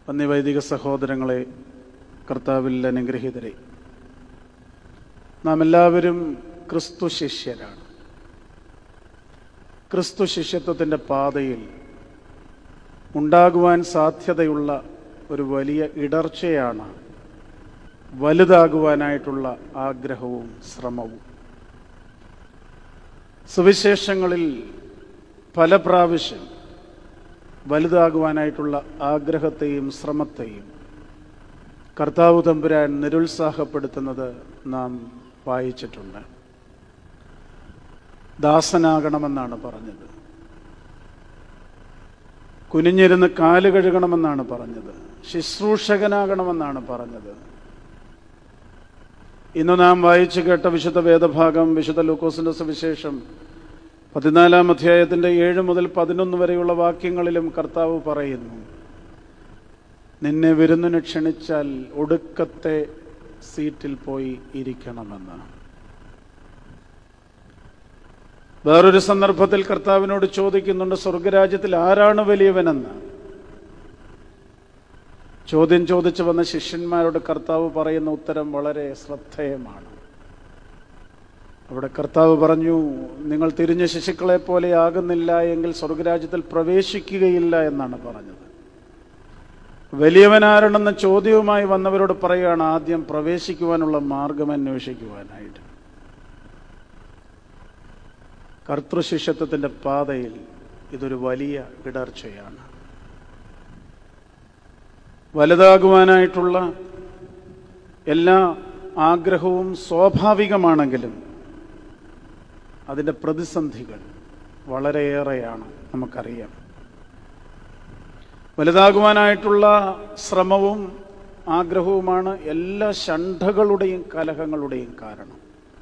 വന്യവൈദിക സഹോദരങ്ങളെ, കർത്താവിൽ അനുഗ്രഹീതരെ, നാം എല്ലാവരും ക്രിസ്തു ശിഷ്യരാണ്. ക്രിസ്തു ശിഷ്യത്വത്തിൻ്റെ പാതയിൽ ഉണ്ടാകുവാൻ സാധ്യതയുള്ള ഒരു വലിയ ഇടർച്ചയാണ് വലുതാകുവാനായിട്ടുള്ള ആഗ്രഹവും ശ്രമവും. സുവിശേഷങ്ങളിൽ പല പ്രാവശ്യം വലുതാകുവാനായിട്ടുള്ള ആഗ്രഹത്തെയും ശ്രമത്തെയും കർത്താവ് തമ്പുരാൻ നിരുത്സാഹപ്പെടുത്തുന്നത് നാം വായിച്ചിട്ടുണ്ട്. ദാസനാകണമെന്നാണ് പറഞ്ഞത്, കുനിഞ്ഞിരുന്ന് കാല് കഴുകണമെന്നാണ് പറഞ്ഞത്, ശുശ്രൂഷകനാകണമെന്നാണ് പറഞ്ഞത്. ഇന്ന് നാം വായിച്ചു കേട്ട വിശുദ്ധ വേദഭാഗം, വിശുദ്ധ ലൂക്കോസിന്റെ സുവിശേഷം 14-ാം അധ്യായത്തിന്റെ 7 മുതൽ 11 വരെയുള്ള വാക്യങ്ങളിലും കർത്താവ് പറയുന്നു, നിന്നെ വിരുന്നിന് ക്ഷണിച്ചാൽ ഒടുക്കത്തെ സീറ്റിൽ പോയി ഇരിക്കണമെന്ന്. വേറൊരു സന്ദർഭത്തിൽ കർത്താവിനോട് ചോദിക്കുന്നുണ്ട്, സ്വർഗരാജ്യത്തിൽ ആരാണ് വലിയവനെന്ന്. ചോദ്യം ചോദിച്ചു വന്ന ശിഷ്യന്മാരോട് കർത്താവ് പറയുന്ന ഉത്തരം വളരെ ശ്രദ്ധേയമാണ്. അവിടെ കർത്താവ് പറഞ്ഞു, നിങ്ങൾ തിരിഞ്ഞ ശിശുക്കളെ പോലെ ആകുന്നില്ല എങ്കിൽ സ്വർഗരാജ്യത്തിൽ പ്രവേശിക്കുകയില്ല എന്നാണ് പറഞ്ഞത്. വലിയവനാരണെന്ന ചോദ്യവുമായി വന്നവരോട് പറയുകയാണ് ആദ്യം പ്രവേശിക്കുവാനുള്ള മാർഗം അന്വേഷിക്കുവാനായിട്ട്. കർത്തൃശിഷ്യത്വത്തിൻ്റെ പാതയിൽ ഇതൊരു വലിയ ഇടർച്ചയാണ്. വലുതാകുവാനായിട്ടുള്ള എല്ലാ ആഗ്രഹവും സ്വാഭാവികമാണെങ്കിലും അതിൻ്റെ പ്രതിസന്ധികൾ വളരെയേറെയാണ്, നമുക്കറിയാം. വലുതാകുവാനായിട്ടുള്ള ശ്രമവും ആഗ്രഹവുമാണ് എല്ലാ ഷണ്ഠകളുടെയും കലഹങ്ങളുടെയും കാരണം.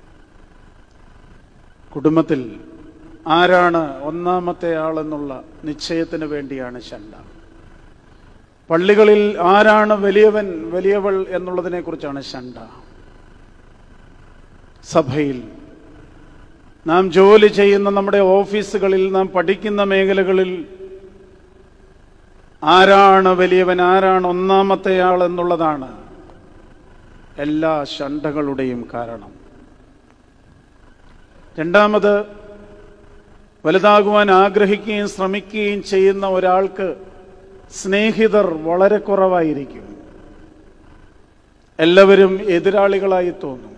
കുടുംബത്തിൽ ആരാണ് ഒന്നാമത്തെ ആളെന്നുള്ള നിശ്ചയത്തിന് വേണ്ടിയാണ് ഷണ്ഠ. പള്ളികളിൽ ആരാണ് വലിയവൻ വലിയവൾ എന്നുള്ളതിനെ കുറിച്ചാണ് ഷണ്ഠ. സഭയിൽ, നാം ജോലി ചെയ്യുന്ന നമ്മുടെ ഓഫീസുകളിൽ, നാം പഠിക്കുന്ന മേഖലകളിൽ ആരാണ് വലിയവൻ, ആരാണ് ഒന്നാമത്തെ ആൾ എന്നുള്ളതാണ് എല്ലാ ഷണ്ഠകളുടെയും കാരണം. രണ്ടാമത്, വലുതാകുവാൻ ആഗ്രഹിക്കുകയും ശ്രമിക്കുകയും ചെയ്യുന്ന ഒരാൾക്ക് സ്നേഹിതർ വളരെ കുറവായിരിക്കും. എല്ലാവരും എതിരാളികളായി തോന്നും.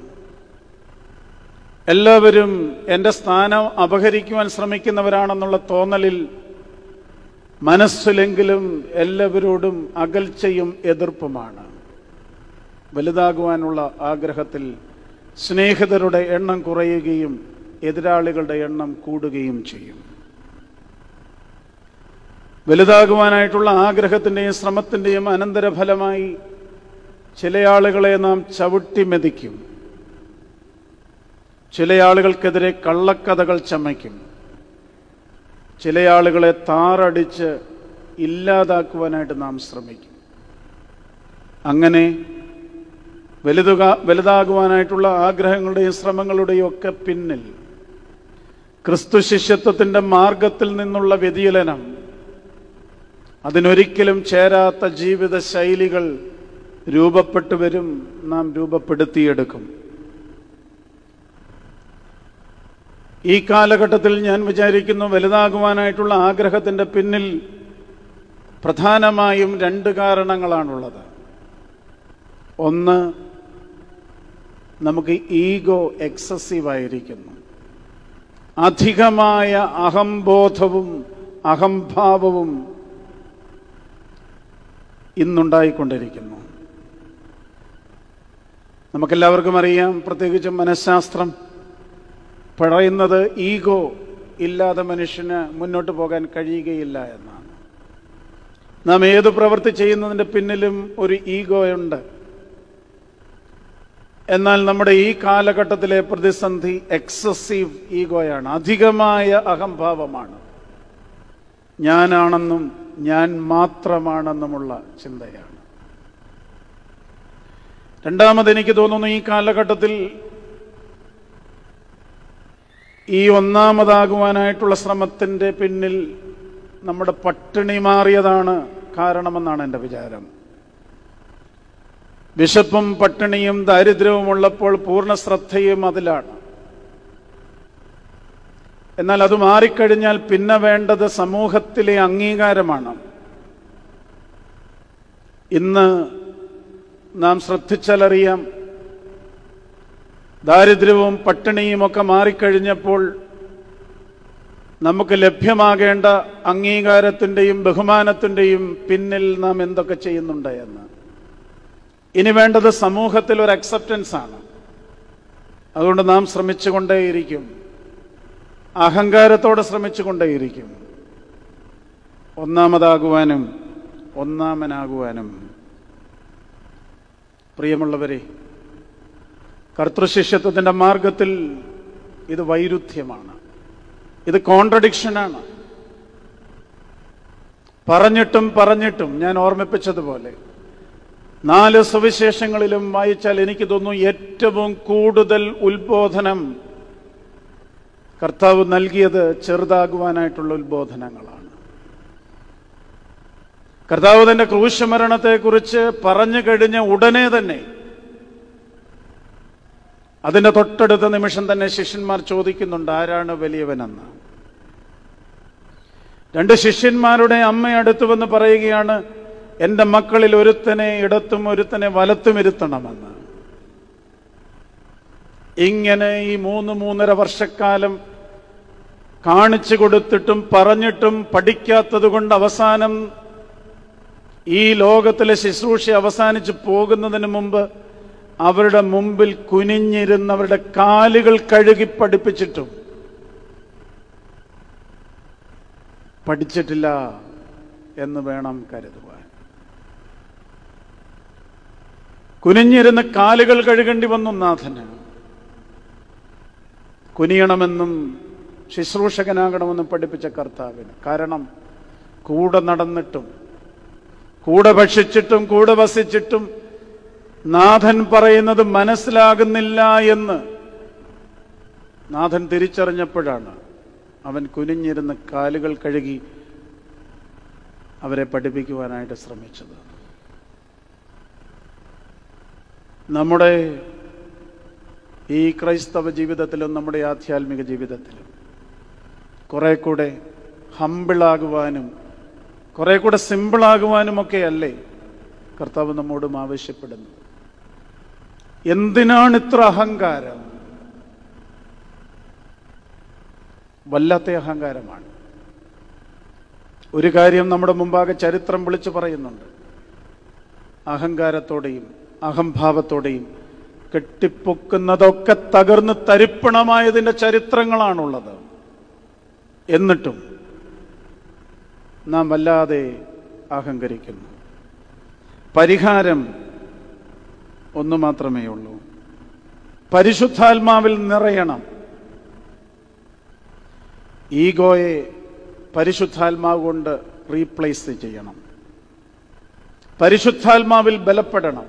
എല്ലാവരും എൻ്റെ സ്ഥാനം അപഹരിക്കുവാൻ ശ്രമിക്കുന്നവരാണെന്നുള്ള തോന്നലിൽ മനസ്സിലെങ്കിലും എല്ലാവരോടും അകൽച്ചയും എതിർപ്പുമാണ്. വലുതാകുവാനുള്ള ആഗ്രഹത്തിൽ സ്നേഹിതരുടെ എണ്ണം കുറയുകയും എതിരാളികളുടെ എണ്ണം കൂടുകയും ചെയ്യും. വലുതാകുവാനായിട്ടുള്ള ആഗ്രഹത്തിൻ്റെയും ശ്രമത്തിൻ്റെയും അനന്തരഫലമായി ചില ആളുകളെ നാം ചവിട്ടി മെതിക്കും. ചില ആളുകൾക്കെതിരെ കള്ളക്കഥകൾ ചമയ്ക്കും. ചില ആളുകളെ താറടിച്ച് ഇല്ലാതാക്കുവാനായിട്ട് നാം ശ്രമിക്കും. അങ്ങനെ വലുതാകുവാനായിട്ടുള്ള ആഗ്രഹങ്ങളുടെയും ശ്രമങ്ങളുടെയും ഒക്കെ പിന്നിൽ ക്രിസ്തു ശിഷ്യത്വത്തിൻ്റെ മാർഗത്തിൽ നിന്നുള്ള വ്യതിചലനം, അതിനൊരിക്കലും ചേരാത്ത ജീവിത ശൈലികൾ രൂപപ്പെട്ടു വരും, നാം രൂപപ്പെടുത്തിയെടുക്കും. ഈ കാലഘട്ടത്തിൽ ഞാൻ വിചാരിക്കുന്നു, വലുതാകുവാനായിട്ടുള്ള ആഗ്രഹത്തിൻ്റെ പിന്നിൽ പ്രധാനമായും 2 കാരണങ്ങളാണുള്ളത്. ഒന്ന്, നമുക്ക് ഈഗോ എക്സസീവായിരിക്കുന്നു. അധികമായ അഹംബോധവും അഹംഭാവവും ഇന്നുണ്ടായിക്കൊണ്ടിരിക്കുന്നു. നമുക്കെല്ലാവർക്കും അറിയാം, പ്രത്യേകിച്ച് മനഃശാസ്ത്രം പറയുന്നത് ഈഗോ ഇല്ലാതെ മനുഷ്യന് മുന്നോട്ട് പോകാൻ കഴിയുകയില്ല എന്നാണ്. നാം ഏത് പ്രവൃത്തി ചെയ്യുന്നതിൻ്റെ പിന്നിലും ഒരു ഈഗോ ഉണ്ട്. എന്നാൽ നമ്മുടെ ഈ കാലഘട്ടത്തിലെ പ്രതിസന്ധി എക്സസീവ് ഈഗോയാണ്, അധികമായ അഹംഭാവമാണ്. ഞാനാണെന്നും ഞാൻ മാത്രമാണെന്നുമുള്ള ചിന്തയാണ്. രണ്ടാമത്, എനിക്ക് തോന്നുന്നു ഈ കാലഘട്ടത്തിൽ ഈ ഒന്നാമതാകുവാനായിട്ടുള്ള ശ്രമത്തിൻ്റെ പിന്നിൽ നമ്മുടെ പട്ടിണി മാറിയതാണ് കാരണമെന്നാണ് എൻ്റെ വിചാരം. വിശപ്പും പട്ടിണിയും ദാരിദ്ര്യവും ഉള്ളപ്പോൾ പൂർണ്ണ ശ്രദ്ധയും അതിലാണ്. എന്നാൽ അത് മാറിക്കഴിഞ്ഞാൽ പിന്നെ വേണ്ടത് സമൂഹത്തിലെ അംഗീകാരമാണ്. ഇന്ന് നാം ശ്രദ്ധിച്ചാലറിയാം, ദാരിദ്ര്യവും പട്ടിണിയും ഒക്കെ മാറിക്കഴിഞ്ഞപ്പോൾ നമുക്ക് ലഭ്യമാകേണ്ട അംഗീകാരത്തിൻ്റെയും ബഹുമാനത്തിൻ്റെയും പിന്നിൽ നാം എന്തൊക്കെ ചെയ്യുന്നുണ്ട് എന്ന്. ഇനി വേണ്ടത് സമൂഹത്തിൽ ഒരു അക്സെപ്റ്റൻസ് ആണ്. അതുകൊണ്ട് നാം ശ്രമിച്ചുകൊണ്ടേയിരിക്കും, അഹങ്കാരത്തോടെ ശ്രമിച്ചുകൊണ്ടേയിരിക്കും, ഒന്നാമതാകുവാനും ഒന്നാമനാകുവാനും. പ്രിയമുള്ളവരെ, കർത്തൃശിഷ്യത്വത്തിൻ്റെ മാർഗത്തിൽ ഇത് വൈരുദ്ധ്യമാണ്, ഇത് കോൺട്രഡിക്ഷനാണ്. പറഞ്ഞിട്ടും ഞാൻ ഓർമ്മിപ്പിച്ചതുപോലെ 4 സുവിശേഷങ്ങളിലും വായിച്ചാൽ എനിക്ക് തോന്നുന്നു ഏറ്റവും കൂടുതൽ ഉത്ബോധനം കർത്താവ് നൽകിയത് ചെറുതാകുവാനായിട്ടുള്ള ഉത്ബോധനങ്ങളാണ്. കർത്താവ് തന്റെ ക്രൂശമരണത്തെക്കുറിച്ച് പറഞ്ഞു കഴിഞ്ഞ ഉടനെ തന്നെ അതിന്റെ തൊട്ടടുത്ത നിമിഷം തന്നെ ശിഷ്യന്മാർ ചോദിക്കുന്നുണ്ട്, ആരാണ് വലിയവനെന്ന്. 2 ശിഷ്യന്മാരുടെ അമ്മ അടുത്ത് വന്ന് പറയുകയാണ്, എൻ്റെ മക്കളിൽ ഒരുത്തനെ ഇടത്തും ഒരുത്തനെ വലത്തും ഇരുത്തണമെന്ന്. ഇങ്ങനെ ഈ 3-3.5 വർഷക്കാലം കാണിച്ചു കൊടുത്തിട്ടും പറഞ്ഞിട്ടും പഠിക്കാത്തത് കൊണ്ട് അവസാനം ഈ ലോകത്തിലെ ശുശ്രൂഷ അവസാനിച്ച് പോകുന്നതിന് മുമ്പ് അവരുടെ മുമ്പിൽ കുനിഞ്ഞിരുന്ന് അവരുടെ കാലുകൾ കഴുകി പഠിപ്പിച്ചിട്ടും പഠിച്ചിട്ടില്ല എന്ന് വേണം കരുതുവാൻ. കുനിഞ്ഞിരുന്ന് കാലുകൾ കഴുകേണ്ടി വന്നു നാഥന്. കുനിയണമെന്നും ശുശ്രൂഷകനാകണമെന്നും പഠിപ്പിച്ച കർത്താവിന്. കാരണം കൂടെ നടന്നിട്ടും കൂടെ ഭക്ഷിച്ചിട്ടും കൂടെ വസിച്ചിട്ടും നാഥൻ പറയുന്നത് മനസ്സിലാകുന്നില്ല എന്ന് നാഥൻ തിരിച്ചറിഞ്ഞപ്പോഴാണ് അവൻ കുനിഞ്ഞിരുന്ന് കാലുകൾ കഴുകി അവരെ പഠിപ്പിക്കുവാനായിട്ട് ശ്രമിച്ചത്. നമ്മുടെ ഈ ക്രൈസ്തവ ജീവിതത്തിലും നമ്മുടെ ആധ്യാത്മിക ജീവിതത്തിലും കുറെ കൂടെ ഹമ്പിളാകുവാനും കുറെ കൂടെ സിമ്പിളാകുവാനുമൊക്കെ അല്ലേ കർത്താവ് നമ്മോടും ആവശ്യപ്പെടുന്നത്. എന്തിനാണ് ഇത്ര അഹങ്കാരം? വല്ലാത്ത അഹങ്കാരമാണ്. ഒരു കാര്യം നമ്മുടെ മുമ്പാകെ ചരിത്രം വിളിച്ചു പറയുന്നുണ്ട്. അഹങ്കാരത്തോടെയും അഹംഭാവത്തോടെയും കെട്ടിപ്പൊക്കുന്നതൊക്കെ തകർന്ന് തരിപ്പണമായതിൻ്റെ ചരിത്രങ്ങളാണുള്ളത്. എന്നിട്ടും നാം വല്ലാതെ അഹങ്കരിക്കുന്നു. പരിഹാരം ഒന്നു മാത്രമേ ഉള്ളൂ. പരിശുദ്ധാത്മാവിൽ നിറയണം. ഈഗോയെ പരിശുദ്ധാത്മാവ് കൊണ്ട് റീപ്ലേസ് ചെയ്യണം. പരിശുദ്ധാത്മാവിൽ ബലപ്പെടണം.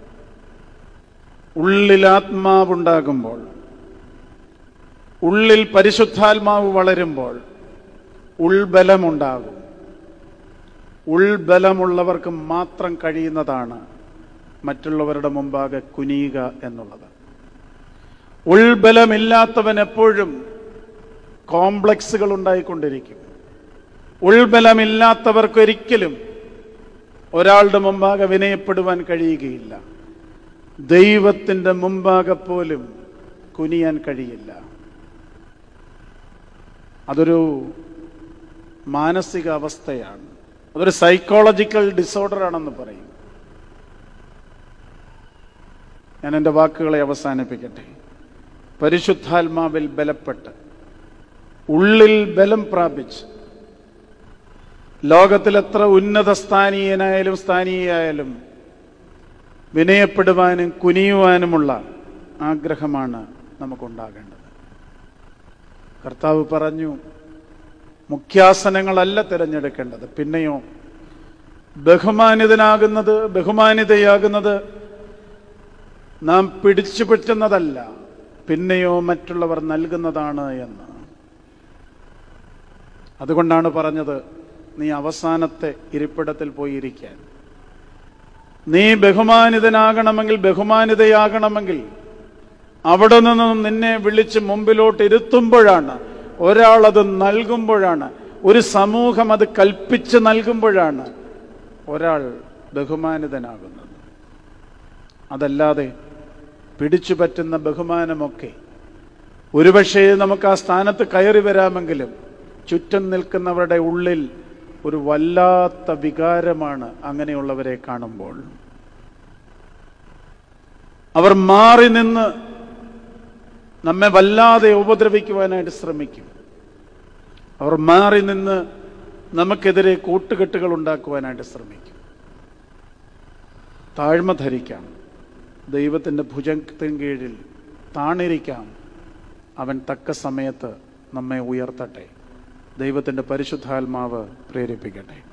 ഉള്ളിൽ ആത്മാവുണ്ടാകുമ്പോൾ, ഉള്ളിൽ പരിശുദ്ധാത്മാവ് വളരുമ്പോൾ ഉൾബലമുണ്ടാകും. ഉൾബലമുള്ളവർക്ക് മാത്രം കഴിയുന്നതാണ് മറ്റുള്ളവരുടെ മുമ്പാകെ കുനിയുക എന്നുള്ളത്. ഉൾബലമില്ലാത്തവൻ എപ്പോഴും കോംപ്ലക്സുകൾ ഉണ്ടായിക്കൊണ്ടിരിക്കും. ഉൾബലമില്ലാത്തവർക്കൊരിക്കലും ഒരാളുടെ മുമ്പാകെ വിനയപ്പെടുവാൻ കഴിയുകയില്ല. ദൈവത്തിൻ്റെ മുമ്പാകെ പോലും കുനിയാൻ കഴിയില്ല. അതൊരു മാനസിക അവസ്ഥയാണ്. അതൊരു സൈക്കോളജിക്കൽ ഡിസോർഡർ ആണെന്ന് പറയും. ഞാൻ എൻ്റെ വാക്കുകളെ അവസാനിപ്പിക്കട്ടെ. പരിശുദ്ധാത്മാവിൽ ബലപ്പെട്ട് ഉള്ളിൽ ബലം പ്രാപിച്ച് ലോകത്തിലെത്ര ഉന്നത സ്ഥാനീയനായാലും വിനയപ്പെടുവാനും കുനിയുവാനുമുള്ള ആഗ്രഹമാണ് നമുക്കുണ്ടാകേണ്ടത്. കർത്താവ് പറഞ്ഞു, മുഖ്യാസനങ്ങളല്ല തിരഞ്ഞെടുക്കേണ്ടത്, പിന്നെയോ ബഹുമാനിതയാകുന്നത് നാം പിടിച്ചു പറ്റുന്നതല്ല, പിന്നെയോ മറ്റുള്ളവർ നൽകുന്നതാണ് എന്ന്. അതുകൊണ്ടാണ് പറഞ്ഞത്, നീ അവസാനത്തെ ഇരിപ്പിടത്തിൽ പോയി ഇരിക്കാൻ. നീ ബഹുമാനിതനാകണമെങ്കിൽ, ബഹുമാനിതയാകണമെങ്കിൽ അവിടെ നിന്നും നിന്നെ വിളിച്ച് മുമ്പിലോട്ട് ഇരുത്തുമ്പോഴാണ്, ഒരാളത് നൽകുമ്പോഴാണ്, ഒരു സമൂഹം അത് കൽപ്പിച്ച് നൽകുമ്പോഴാണ് ഒരാൾ ബഹുമാനിതനാകുന്നത്. അതല്ലാതെ പിടിച്ചു പറ്റുന്ന ബഹുമാനമൊക്കെ ഒരുപക്ഷേ നമുക്ക് ആ സ്ഥാനത്ത് കയറി വരാമെങ്കിലും ചുറ്റും നിൽക്കുന്നവരുടെ ഉള്ളിൽ ഒരു വല്ലാത്ത വികാരമാണ് അങ്ങനെയുള്ളവരെ കാണുമ്പോൾ. അവർ മാറി നിന്ന് നമ്മെ വല്ലാതെ ഉപദ്രവിക്കുവാനായിട്ട് ശ്രമിക്കും. അവർ മാറി നിന്ന് നമുക്കെതിരെ കൂട്ടുകെട്ടുകൾ ഉണ്ടാക്കുവാനായിട്ട് ശ്രമിക്കും. താഴ്മ ധരിക്കാം, ദൈവത്തിൻ്റെ ഭുജത്തിന് കീഴിൽ താണിരിക്കാം. അവൻ തക്ക സമയത്ത് നമ്മെ ഉയർത്തട്ടെ. ദൈവത്തിൻ്റെ പരിശുദ്ധാത്മാവ് പ്രേരിപ്പിക്കട്ടെ.